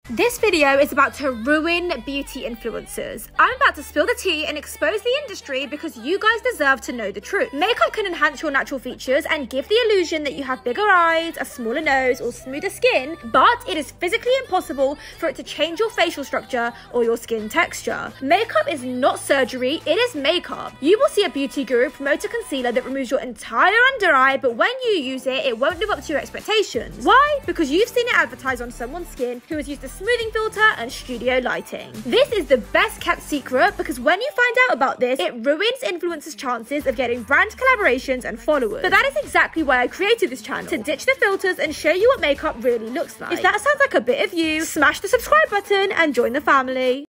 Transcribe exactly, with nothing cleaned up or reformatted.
This video is about to ruin beauty influencers. I'm about to spill the tea and expose the industry because you guys deserve to know the truth. Makeup can enhance your natural features and give the illusion that you have bigger eyes, a smaller nose, or smoother skin, but it is physically impossible for it to change your facial structure or your skin texture. Makeup is not surgery, it is makeup. You will see a beauty guru promote a concealer that removes your entire under eye, but when you use it, it won't live up to your expectations. Why? Because you've seen it advertised on someone's skin who has used a smoothing filter and studio lighting. This is the best kept secret because when you find out about this, it ruins influencers' chances of getting brand collaborations and followers. But that is exactly why I created this channel, to ditch the filters and show you what makeup really looks like. If that sounds like a bit of you, smash the subscribe button and join the family.